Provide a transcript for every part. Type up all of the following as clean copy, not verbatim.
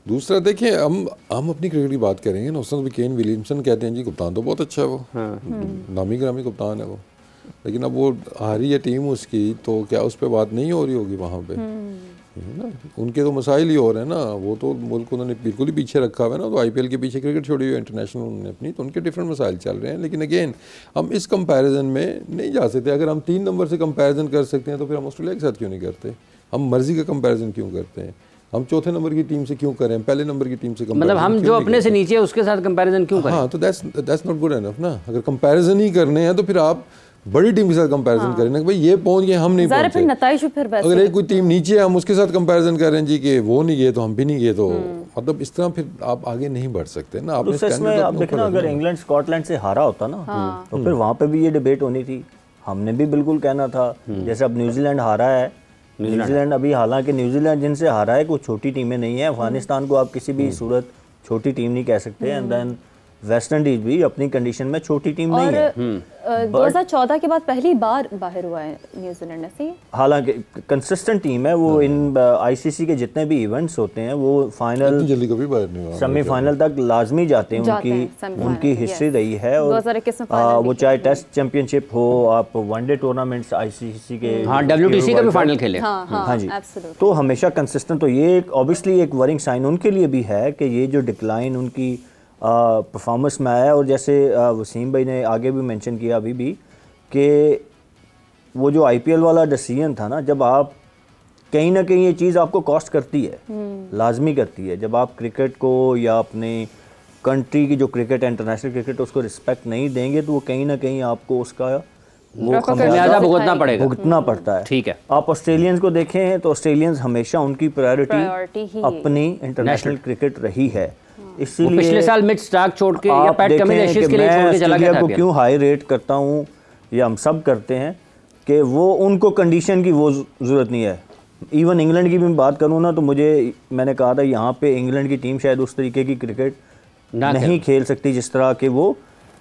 दूसरा देखिए, हम अपनी क्रिकेट की बात करेंगे ना, उसमें भी केन विलियमसन कहते हैं जी, कप्तान तो बहुत अच्छा है वो, नामी ग्रामी कप्तान है वो, लेकिन अब वो हारी है टीम उसकी, तो क्या उस पर बात नहीं हो रही होगी वहाँ पे, ना? उनके तो मसाइल ही हो रहे हैं ना, वो तो मुल्क उन्होंने बिल्कुल ही पीछे रखा हुआ है ना, तो आईपीएल के पीछे क्रिकेट छोड़ी हुई है इंटरनेशनल उन्होंने अपनी, तो उनके डिफरेंट मसाइल चल रहे हैं। लेकिन अगेन हम इस कंपैरिजन में नहीं जा सकते। अगर हम 3 नंबर से कंपैरिजन कर सकते हैं तो फिर हम ऑस्ट्रेलिया के साथ क्यों नहीं करते? हम मर्जी का कंपैरिजन क्यों करते हैं? हम चौथे नंबर की टीम से क्यों करें, पहले नंबर की टीम से मतलब हम जो अपने से नीचे है उसके साथ कंपैरिजन क्यों करें? हाँ, तो दैट्स नॉट गुड एनफ ना। अगर कंपैरिजन ही करने हैं तो फिर आप बड़ी टीम के साथ कंपैरिजन करें ना, कि भाई ये पहुंच गए हम नहीं पहुंचे। अगर एक कोई टीम नीचे है हम उसके साथ कंपैरिजन कर रहे हैं जी कि वो नहीं गए तो हम भी नहीं गए, तो मतलब इस तरह फिर आप आगे नहीं बढ़ सकते ना। आपने आप देखना, अगर इंग्लैंड स्कॉटलैंड से हारा होता ना तो फिर वहाँ पे भी ये डिबेट होनी थी, हमने भी बिल्कुल कहना था। जैसे अब न्यूजीलैंड हारा है, न्यूजीलैंड अभी, हालांकि न्यूजीलैंड जिनसे हारा है कोई छोटी टीमें नहीं है, अफगानिस्तान को आप किसी भी सूरत छोटी टीम नहीं कह सकते, एंड देन वेस्ट इंडीज भी अपनी कंडीशन में छोटी टीम नहीं है। 2014 के बाद पहली बार बाहर हुआ है न्यूजीलैंड ऐसे ही, हालांकि कंसिस्टेंट टीम है वो। इन आईसीसी के जितने भी इवेंट्स होते हैं वो फाइनल जल्दी कभी बाहर नहीं हुआ, सेमीफाइनल तक लाजमी जाते हैं, उनकी हिस्ट्री रही है। और वो चाहे टेस्ट चैंपियनशिप हो, आप वनडे टूर्नामेंट्स आईसीसी के, हाँ WTC का भी फाइनल खेले, हाँ जी, तो हमेशा कंसिस्टेंट। तो ये ऑब्वियसली एक वरिंग साइन उनके लिए भी है कि ये जो डिक्लाइन उनकी परफॉर्मेंस में आया। और जैसे वसीम भाई ने आगे भी मेंशन किया अभी भी कि वो जो आईपीएल वाला डिसीजन था ना, जब आप कहीं ना कहीं ये चीज़ आपको कॉस्ट करती है, लाजमी करती है। जब आप क्रिकेट को या अपने कंट्री की जो क्रिकेट है, इंटरनेशनल क्रिकेट, उसको रिस्पेक्ट नहीं देंगे तो वो कहीं ना कहीं आपको उसका वो खमियाजा भुगतना पड़ता है। ठीक है, आप ऑस्ट्रेलियंस को देखें तो ऑस्ट्रेलियंस हमेशा उनकी प्रायोरिटी अपनी इंटरनेशनल क्रिकेट रही है। इसीलिए पिछले साल मिच स्टार्क छोड़ के या पैट कमिंस एशेज के लिए छोड़ के चला गया था। को क्यों हाई रेट करता हूँ, या हम सब करते हैं, कि वो उनको कंडीशन की वो ज़रूरत नहीं है। इवन इंग्लैंड की भी मैं बात करूँ ना, तो मैंने कहा था यहाँ पे इंग्लैंड की टीम शायद उस तरीके की क्रिकेट नहीं खेल सकती जिस तरह के वो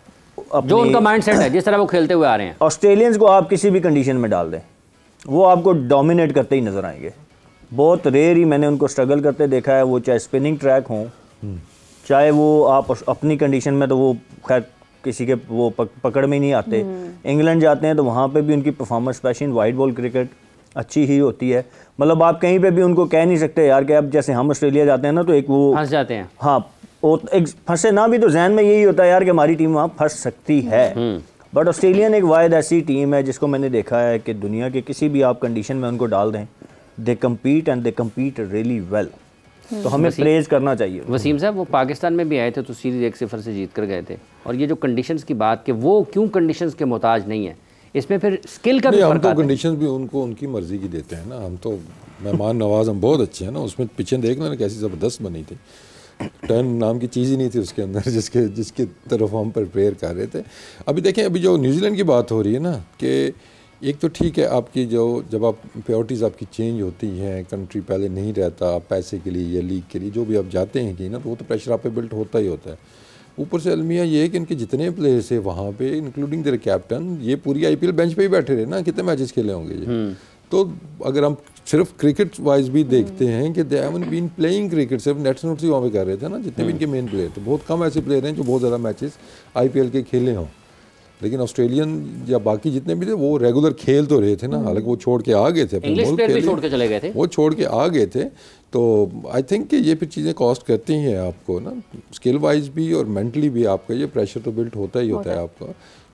जो उनका माइंडसेट है, जिस तरह वो खेलते हुए आ रहे हैं। ऑस्ट्रेलियंस को आप किसी भी कंडीशन में डाल दें, वो आपको डोमिनेट करते ही नजर आएंगे। बहुत रेयर ही मैंने उनको स्ट्रगल करते देखा है, वो चाहे स्पिनिंग ट्रैक हों, चाहे वो आप अपनी कंडीशन में, तो वो खैर किसी के वो पकड़ में नहीं आते। इंग्लैंड जाते हैं तो वहाँ पे भी उनकी performance, specially white ball cricket, अच्छी ही होती है। मतलब आप कहीं पे भी उनको कह नहीं सकते यार कि अब जैसे हम ऑस्ट्रेलिया जाते हैं ना तो एक वो फंस जाते हैं। हाँ, एक फंसे ना भी तो जहन में यही होता है यार कि हमारी टीम वहाँ फंस सकती है। बट ऑस्ट्रेलियन एक वाहिद ऐसी टीम है जिसको मैंने देखा है कि दुनिया के किसी भी आप कंडीशन में उनको डाल दें, they compete and they compete really well. तो हमें प्रेज करना चाहिए। वसीम साहब, वो पाकिस्तान में भी आए थे तो सीरीज 1-0 से जीत कर गए थे, और ये जो कंडीशंस की बात कि वो क्यों कंडीशंस के मोहताज नहीं है, इसमें फिर स्किल का भी फर्क आता है। हम तो कंडीशंस भी उनको उनकी मर्जी की देते हैं ना। हम तो मेहमान नवाज हम बहुत अच्छे हैं ना। उसमें पिचें देखना ना कैसी ज़बरदस्त बनी थी, टर्न नाम की चीज़ ही नहीं थी उसके अंदर जिसके तरफ हम प्रिपेयर कर रहे थे। अभी देखें, अभी जो न्यूजीलैंड की बात हो रही है ना, कि एक तो ठीक है आपकी जब आप प्रायोरिटीज़ आपकी चेंज होती हैं, कंट्री पहले नहीं रहता, आप पैसे के लिए या लीग के लिए जो भी आप जाते हैं कि ना, तो वो तो प्रेशर आप पे बिल्ट होता ही होता है। ऊपर से अलमिया ये है कि इनके जितने प्लेयर्स है वहाँ पे, इंक्लूडिंग देयर कैप्टन, ये पूरी आईपीएल बेंच पे ही बैठे रहे ना, कितने मैचेस खेले होंगे ये। तो अगर हम सिर्फ क्रिकेट वाइज भी देखते हैं कि they haven't been playing cricket, सिर्फ नेट्स नोट्स ही वहाँ पे कर रहे थे ना, जितने भी इनके मेन प्लेयर थे। बहुत कम ऐसे प्लेयर हैं जो बहुत ज़्यादा मैचेस आईपीएल के खेले हों, लेकिन ऑस्ट्रेलियन या बाकी जितने भी थे वो रेगुलर खेल तो रहे थे ना। हालांकि वो छोड़ के आ गए थे, इंग्लिश प्लेयर भी छोड़ के चले गए थे, वो छोड़ के आ गए थे। तो आई थिंक कि ये फिर चीज़ें कॉस्ट करती हैं आपको ना, स्किल वाइज भी और मेंटली भी आपका ये प्रेशर तो बिल्ट होता ही होता है आपका।